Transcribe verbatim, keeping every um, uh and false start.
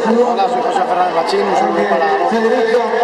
Hola, soy José Fernández Machín, un saludo para...